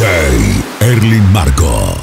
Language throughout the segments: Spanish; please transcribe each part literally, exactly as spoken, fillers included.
Erlin Marcos.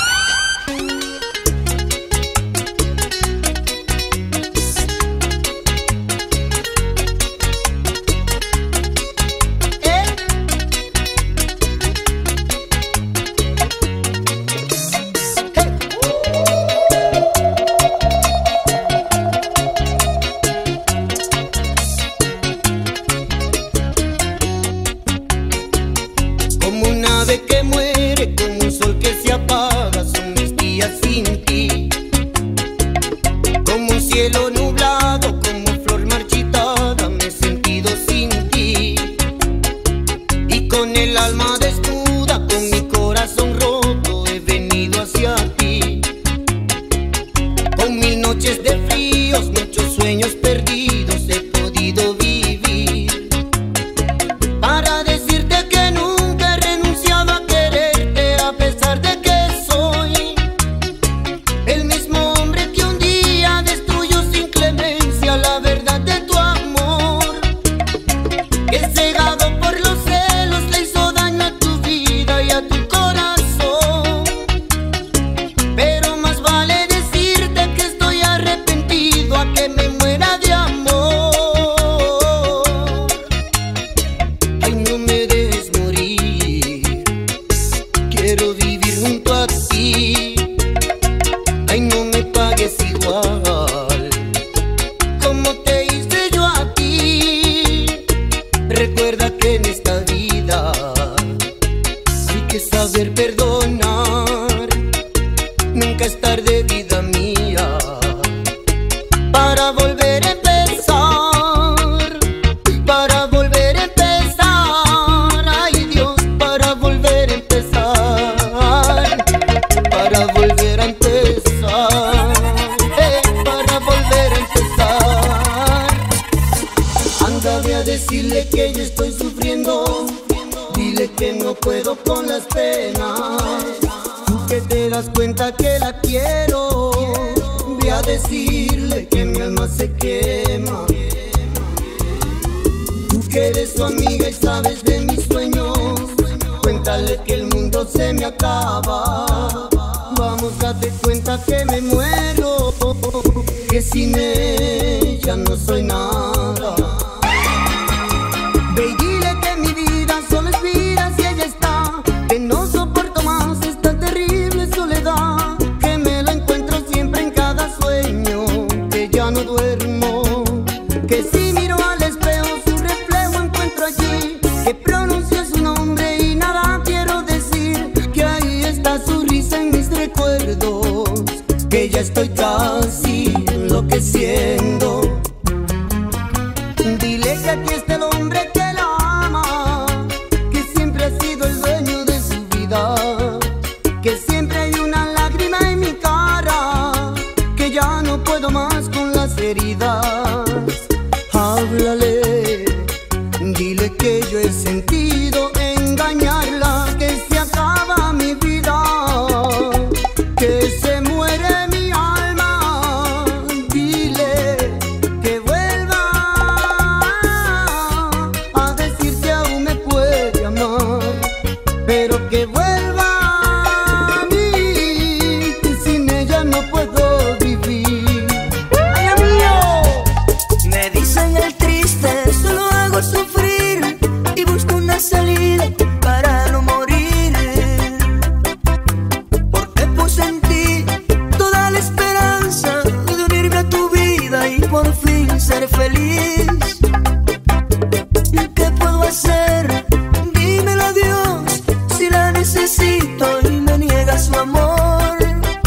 Que muere como un sol que se apaga, son mis días sin ti. Como un cielo nublado, como flor marchitada, me he sentido sin ti. Y con el alma desnuda, con mi corazón roto, he venido hacia ti. Con mil noches de fríos, muchos sueños perdidos, he podido vivir para decirte que nunca he renunciado a quererte, a pesar de que soy el mismo hombre que un día destruyó sin clemencia la verdad de tu amor, que cegado por los celos le hizo daño a tu vida y a tu corazón. Pero más vale decirte que estoy arrepentido a que me muera de amor. Ay, no me dejes morir, quiero vivir junto a ti. Ay, no me pagues igual como te hice yo a ti. Recuerda que en esta vida hay que saber perdonar. Nunca es tarde, vida mía, para volver a empezar, para volver a empezar. Ay, Dios, para volver a empezar, para volver a empezar, eh, para volver a empezar. Ándale a decirle que yo estoy sufriendo, dile que no puedo con las penas. Tú que te das cuenta que la quiero, ve a decirle que mi alma se quema. Tú que eres su amiga y sabes de mis sueños, cuéntale que el mundo se me acaba. Vamos, date cuenta que me muero, que sin ella no soy nada. Ve y dile que mi vida solo es vida si ella está, que no soporto más esta terrible soledad, que me la encuentro siempre en cada sueño, que ya no duermo, que si miro al espejo su reflejo encuentro allí, que pronuncio su nombre y nada quiero decir, que ahí está su risa en mis recuerdos, que ya estoy casi enloqueciendo. Dile que aquí está el hombre que la ama, que siempre ha sido el dueño de su vida, que siempre hay una lágrima en mi cara, que ya no puedo más con las heridas. Háblale, dile que yo he sentido engañarla, que se acaba mi vida, que se muere mi alma. Dile que vuelva a decir que aún me puede amar, pero que vuelva a mí, que sin ella no puedo vivir. ¡Ay, amigo! Me dicen el triste, solo hago sufrir y busco una salida para no morir, porque puse en ti toda la esperanza de unirme a tu vida y por fin ser feliz. ¿Qué puedo hacer? Dímelo a Dios, si la necesito y me niega su amor.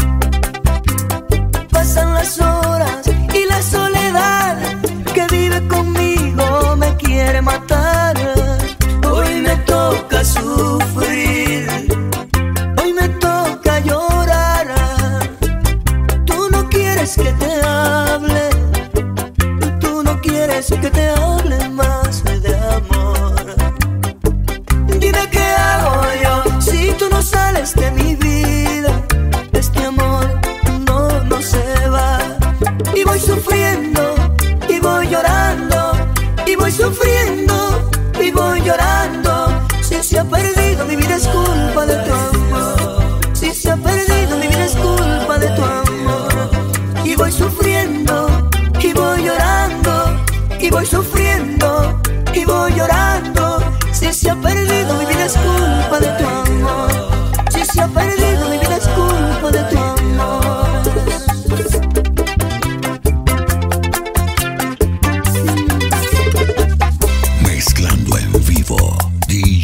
Pasan las horas y la soledad que vive conmigo me quiere matar. Hoy me toca sufrir, hoy me toca llorar. Tú no quieres que te hable, tú no quieres que te hable más de amor. Dime qué hago yo si tú no sales de mi vida. Este amor no, no se va. Y voy sufriendo, y voy llorando, y voy sufriendo, y voy llorando. Si se ha perdido mi vida es culpa de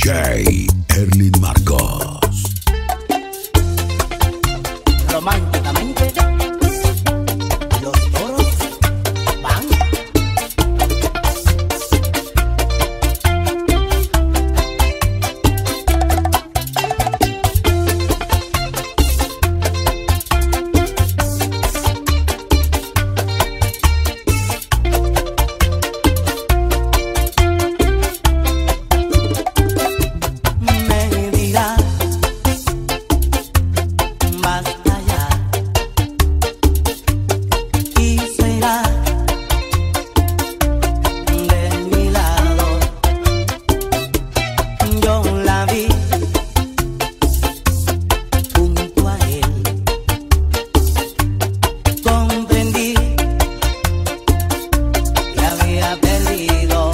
J Erlin Marcos. Románticamente, los toros van. Me dirá, basta ya, y será de mi lado. Yo la vi junto a él, comprendí que había perdido.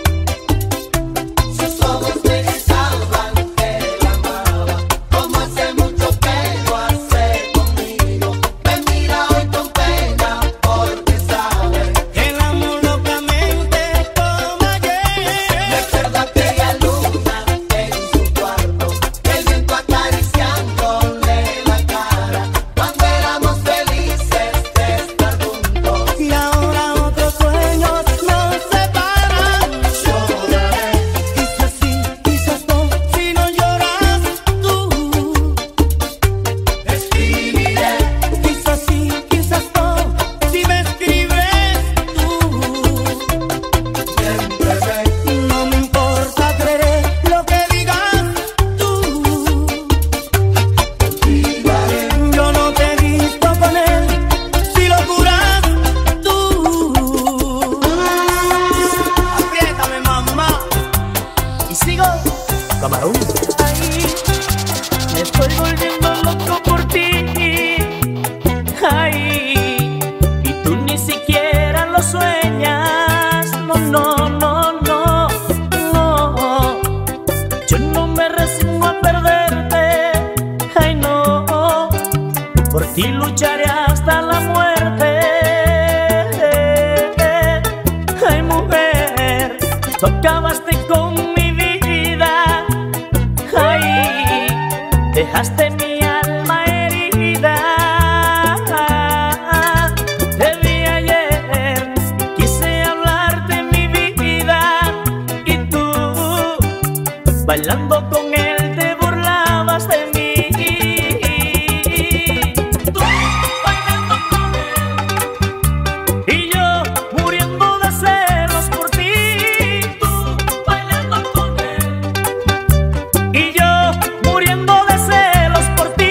Sus ojos me gritaban que la amaba, como hace mucho que lo hace conmigo. Me mira hoy con pena porque sabe El amor locamente como ayer. recuerda aquella luna en su cuarto, el viento acariciándole la cara, cuando éramos felices de estar juntos. Y ahora otros sueños nos separan. Lloraré, Quizás sí, quizás no, si no lloras tú. escribiré, Quizás sí, quizás no, si me escribes tú. siempre ve. No me importa, creeré lo que digas tú. Olvidaré, Yo no te he visto con él, si lo juras tú. Apriétame, mamá. Y sigo. Camarón. Ay, me estoy volviendo loco por ti. Ay, y tú ni siquiera lo sueñas. No, no, no, no, no. Yo no me resigno a perderte. Ay, no. Por ti lucharé hasta la muerte. Ay, mujer, tú acabaste con mi vida. Ay, dejaste mi alma herida. Te vi ayer, quise hablarte mi vida, y tú, bailando con él, te burlabas de mí. Tú bailando con él y yo muriendo de celos por ti. Tú bailando con él y yo muriendo de celos por ti.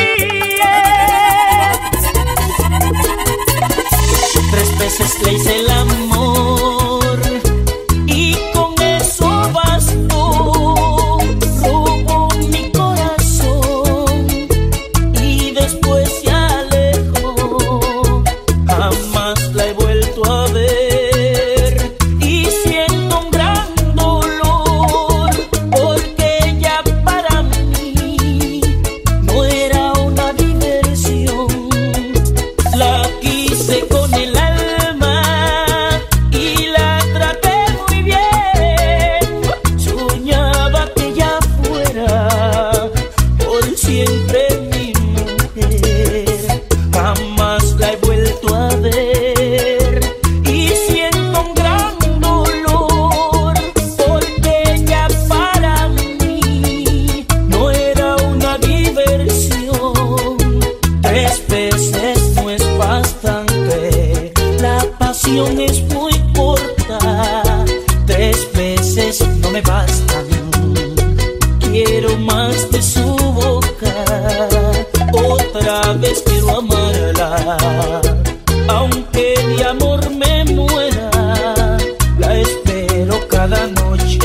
Tres veces le hice el amor y con eso bastó. Robó mi corazón y después se alejó. Jamás la he vuelto a ver y siento un gran dolor, porque ella para mí no era una diversión. La quise con el alma y la traté muy bien. Soñaba que ella fuera por siempre mi mujer. Jamás la he vuelto a ver y siento un gran dolor, porque ella para mí no era una diversión. Tres veces no es bastante, la pasión es muy corta. Tres veces no me bastan, quiero más de su boca. Otra vez quiero amarla, aunque de amor me muera. La espero cada noche,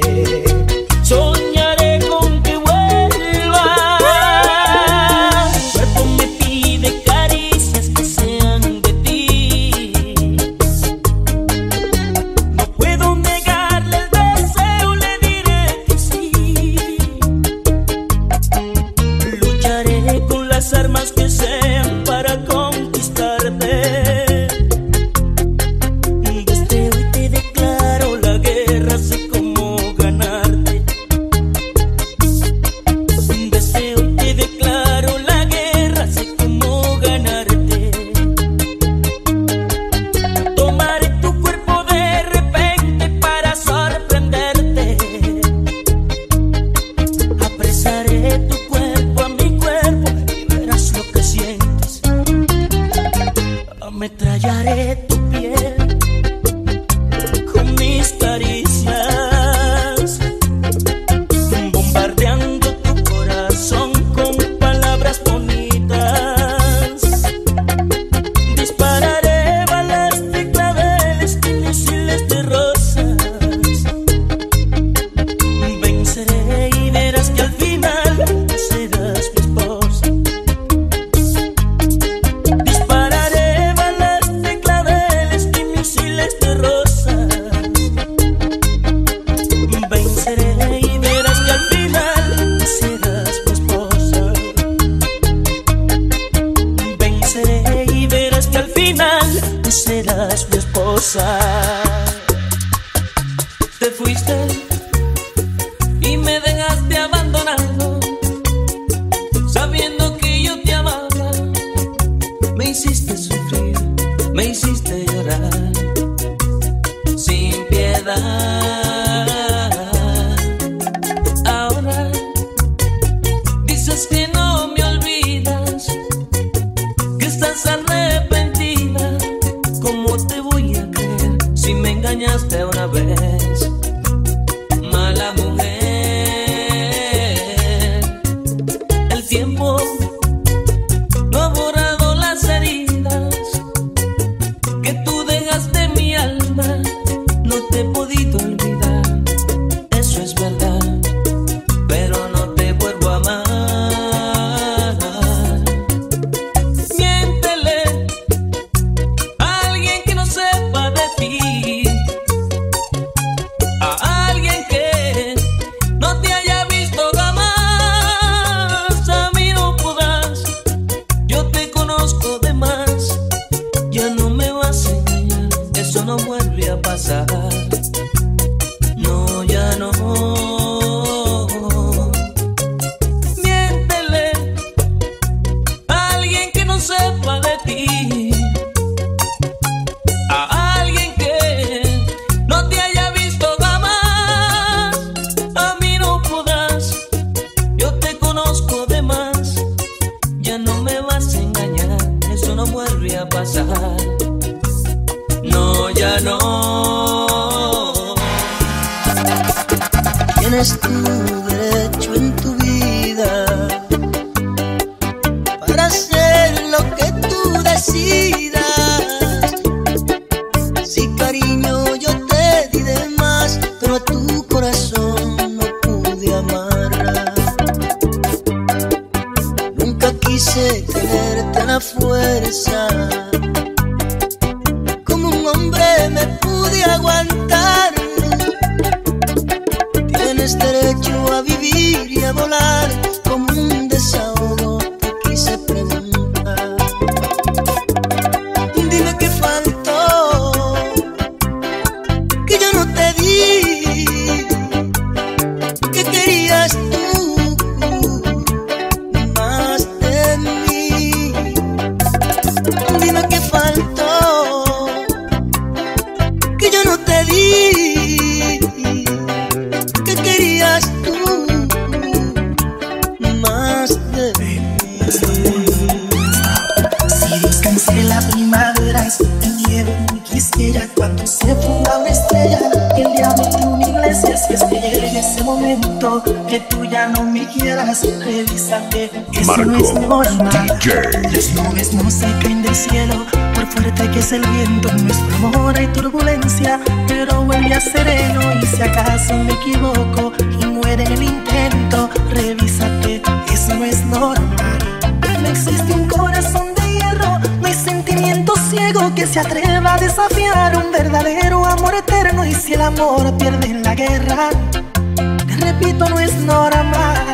soñaré con que vuelva. Mi cuerpo me pide caricias que sean de ti. No puedo negarle el deseo, le diré que sí. Tienes tu derecho en tu vida para hacer lo que tú decidas. Sí, cariño, yo te di de más, pero a tu corazón no pude amar. Nunca quise tenerte a la fuerza, como un hombre me pude aguantar. Tienes derecho a vivir y a volar, como un desahogo te quise preguntar. Dime qué faltó, que yo no te di, que querías tú más de mí. Dime qué faltó, que yo no te di, que querías tú más de mí. Si descansé la primavera, me nieve muy quisiera cuando se funda una estrella. El diablo de una iglesia, si es que llega en ese momento que tú ya no me quieras, revísate, eso no es normal. Las nubes no se caen del cielo, por fuerte que es el viento. En nuestro amor hay turbulencia, pero vuelve a sereno. Y si acaso me equivoco y muere en el intento, revísate, eso no es normal. No existe un corazón de hierro, no hay sentimiento ciego que se atreva a desafiar un verdadero amor eterno. Y si el amor pierde en la guerra, te repito, no es normal.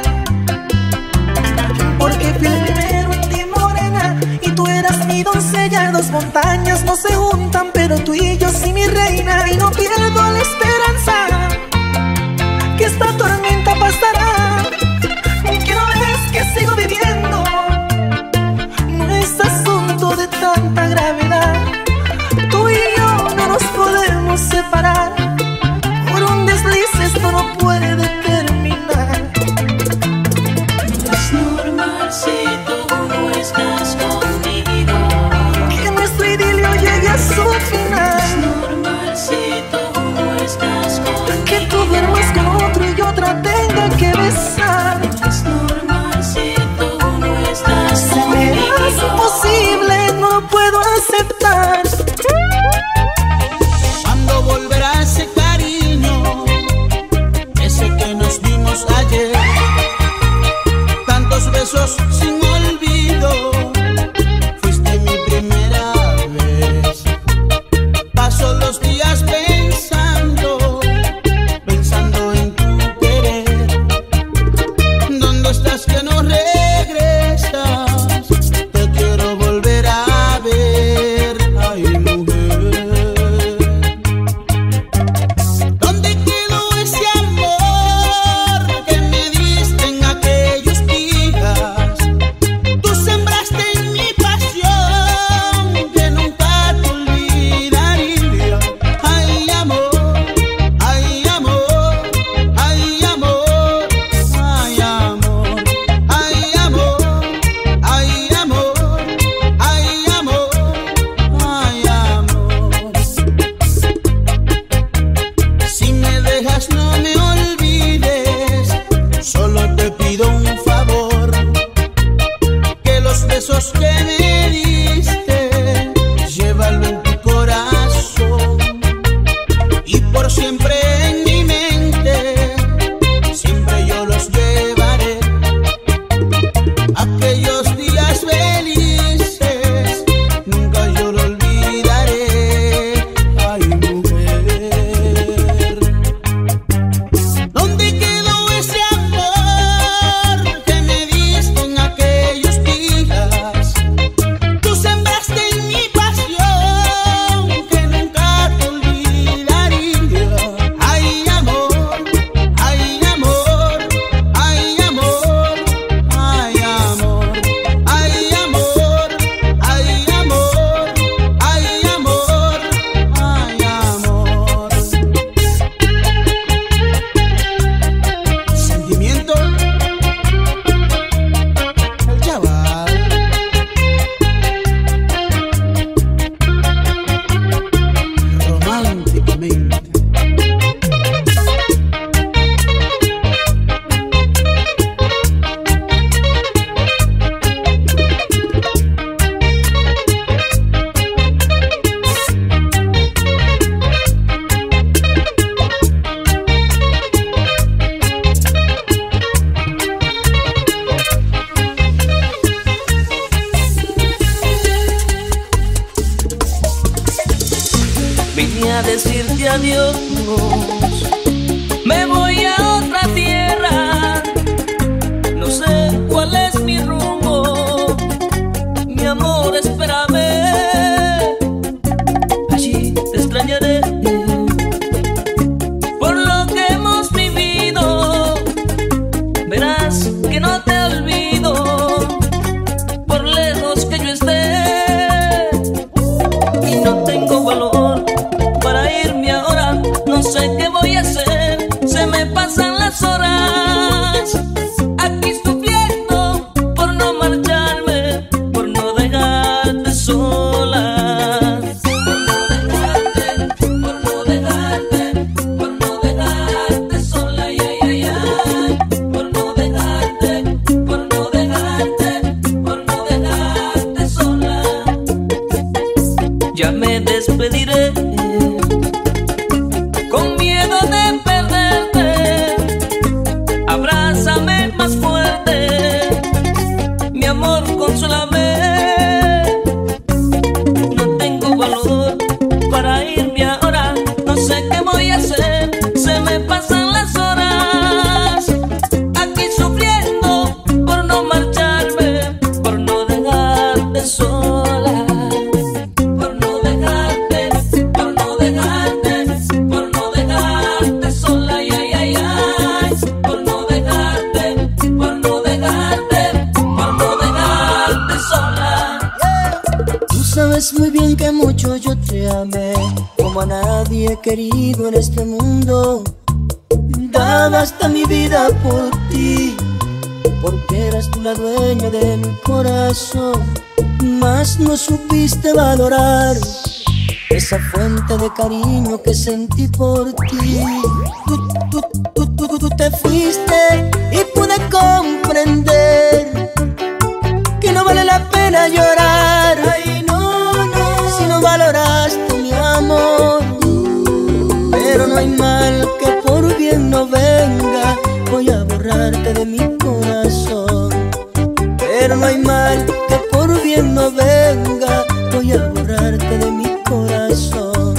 Porque fui el primero en ti, morena, y tú eras mi doncella. Dos montañas no se juntan, pero tú y yo sí, mi reina. Y no pierdo la esperanza que esta tormenta pasará, que no ves que sigo viviendo. No es asunto de tanta gravedad, tú y yo no nos podemos separar. Por un desliz esto no puede terminar. No es normal si tú no estás conmigo, Que nuestro idilio llegue a su final. es normal si tú no estás conmigo, Que tú duermas con otro y otra tenga que besar. es normal si tú no estás Se me hace conmigo. imposible, no lo puedo aceptar. ¿Cuándo volverá ese cariño, ese que dice adiós. Me voy a otra tierra, no sé cuál es mi rumbo. Mi amor, espérame, allí te extrañaré. Por lo que hemos vivido, verás que no te olvido, por lejos que yo esté. Y no tengo valor para irme ahora, no sé qué voy a hacer. Se me pasan las horas aquí sufriendo por no marcharme, por no dejarte sola. Por no dejarte, por no dejarte, por no dejarte sola, ay, ay, ay, ay. Por no dejarte, por no dejarte, por no dejarte sola. Ya me despediré con miedo de perderte. Abrázame más fuerte, mi amor, consúlame. No tengo valor para irme ahora, no sé qué voy a hacer. Se me pasan las horas aquí sufriendo por no marcharme, por no dejarte sola. Por no dejarte, por no dejarte, por no dejarte sola, ay, ay, ay, ay. Por no dejarte, por no dejarte, por no dejarte sola. Tú sabes muy bien que mucho yo te amé, como a nadie he querido en este mundo. Daba hasta mi vida por ti, porque eras tú la dueña de mi corazón. Mas no supiste valorar esa fuente de cariño que sentí por ti. Tú, tú, tú, tú, tú, tú te fuiste y pude comprender que no vale la pena llorar. Ay, no, no, si no valoraste mi amor. Pero no hay mal que por bien no venga, voy a borrarte de mi corazón. Pero no hay mal que por bien no venga, voy a borrarte de mi corazón.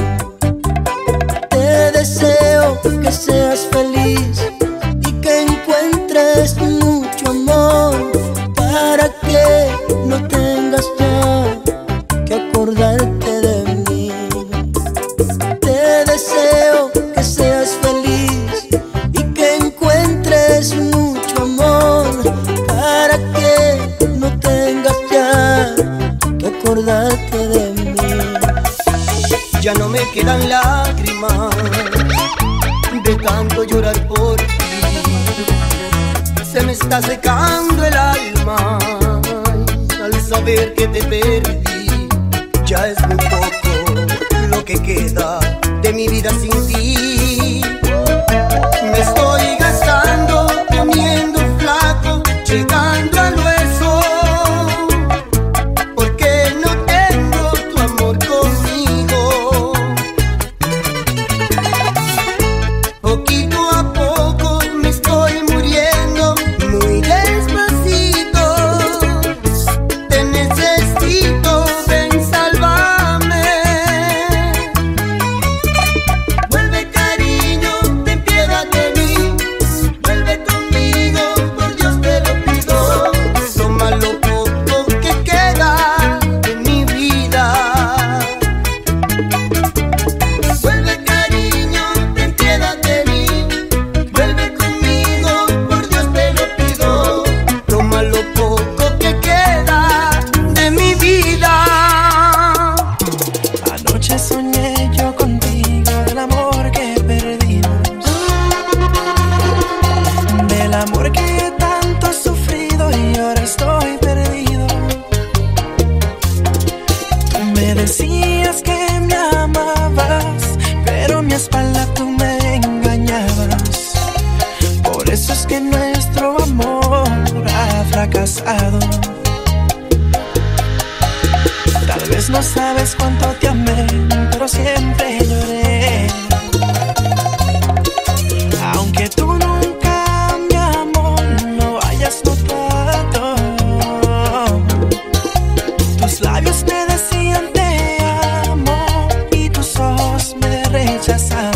Te deseo que seas feliz y que encuentres mucho amor, para que no tengas ya que acordarte de mí. Te deseo que seas feliz y que encuentres mucho amor, para que no tengas ya que acordarte de mí. Ya no me quedan lágrimas de tanto llorar por ti. Se me está secando el alma al saber que te perdí. Ya es muy poco lo que queda de mi vida sin ti. Me estoy gastando, poniendo flaco, llegando al hueso, porque no tengo tu amor conmigo. Poquito a poco me estoy muriendo, muy despacito. Te necesito, ven, sálvame. Vuelve, cariño, ten piedad de mí. Vuelve conmigo, por Dios te lo pido. Toma lo poco que queda de mi vida. Vuelve, cariño, ten piedad de mí. Vuelve conmigo, por Dios te lo pido. Toma lo poco que queda de mi vida. Anoche soñé yo contigo del amor que perdimos, del amor que tanto he sufrido y ahora estoy perdido. Me decías que me amabas, pero a mi espalda tú me engañabas. Por eso es que nuestro amor ha fracasado. Tal vez no sabes cuánto te amé, pero siempre lloré. Aunque tú nunca, mi amor, no hayas notado, tus labios me decían te amo y tus ojos me rechazaban.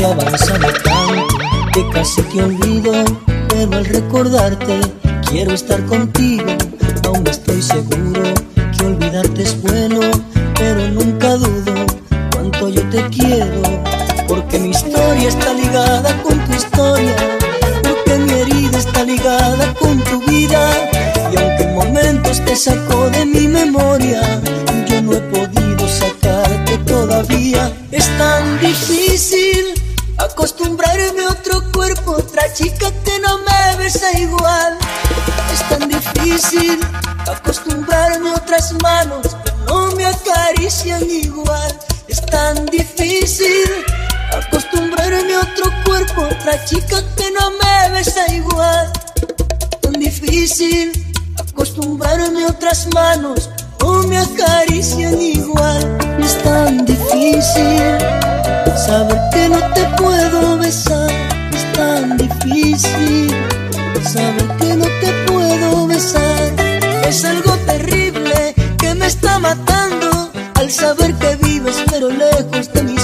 he avanzado tanto que casi te olvido, pero al recordarte quiero estar contigo. Aún estoy seguro que olvidarte es bueno, pero nunca dudo cuánto yo te quiero. Porque mi historia está ligada con tu historia, porque mi herida está ligada con tu vida. Y aunque en momentos te saco de mi memoria, yo no he podido sacarte todavía. Es tan difícil acostumbrarme a otro cuerpo, otra chica que no me besa igual. Es tan difícil acostumbrarme a otras manos que no me acarician igual. Es tan difícil acostumbrarme a otro cuerpo, otra chica que no me besa igual. Tan difícil acostumbrarme a otras manos que no me acarician igual. Es tan difícil saber que no te puedo besar. Es tan difícil saber que no te puedo besar. Es algo terrible que me está matando al saber que vives pero lejos de mí.